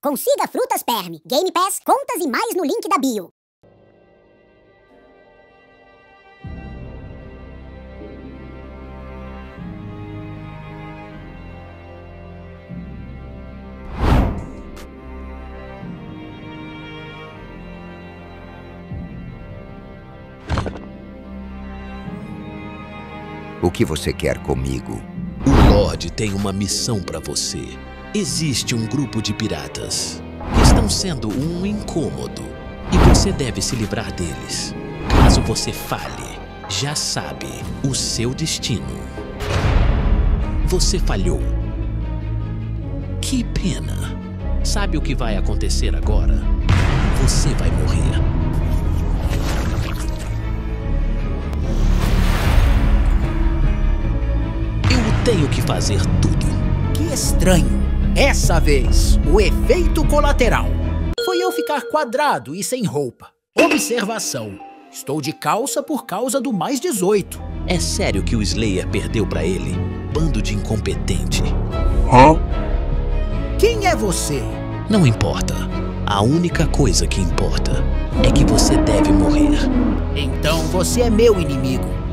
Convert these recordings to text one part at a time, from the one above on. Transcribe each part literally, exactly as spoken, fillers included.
Consiga Frutas Perm, Game Pass, contas e mais no link da bio. O que você quer comigo? O Lorde tem uma missão para você. Existe um grupo de piratas que estão sendo um incômodo e você deve se livrar deles. Caso você falhe, já sabe o seu destino. Você falhou. Que pena. Sabe o que vai acontecer agora? Você vai morrer. Tenho que fazer tudo. Que estranho. Essa vez, o efeito colateral foi eu ficar quadrado e sem roupa. Observação. Estou de calça por causa do mais dezoito. É sério que o Slayer perdeu pra ele? Bando de incompetente. Hã? Quem é você? Não importa. A única coisa que importa é que você deve morrer. Então você é meu inimigo.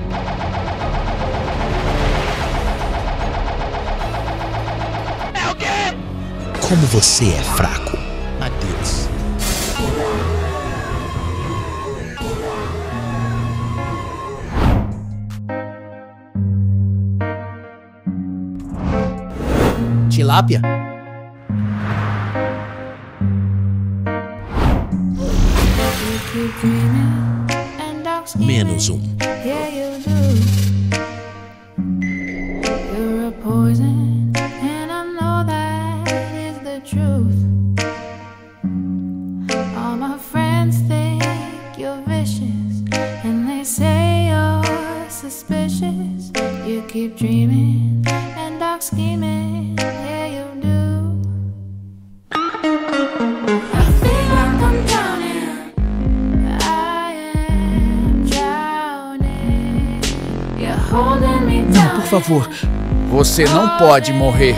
Como você é fraco. Adeus. Tilápia? Menos um. All my friends think you're vicious, and they say you're suspicious. You keep dreaming and dark scheming, yeah you do. I feel like I'm drowning, I am drowning. You're holding me down. Não, por favor, você não pode morrer.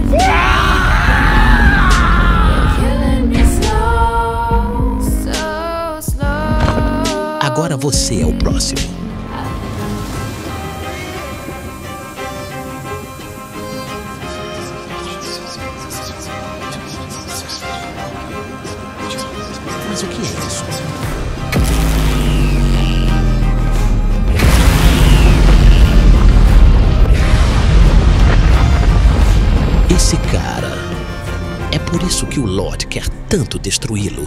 Agora você é o próximo. Mas o que é isso? Esse cara... É por isso que o Lorde quer tanto destruí-lo.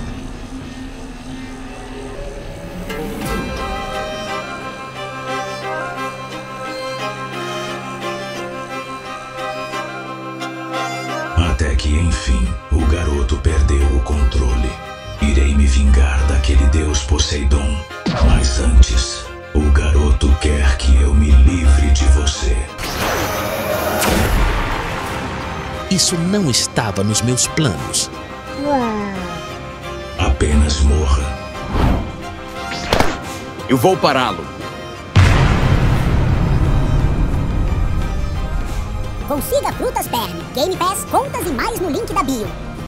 Até que, enfim, o garoto perdeu o controle. Irei me vingar daquele deus Poseidon. Mas antes, o garoto quer que eu me livre de você. Isso não estava nos meus planos. Apenas morra. Eu vou pará-lo. Consiga Frutas Perm, Game Pass, contas e mais no link da bio.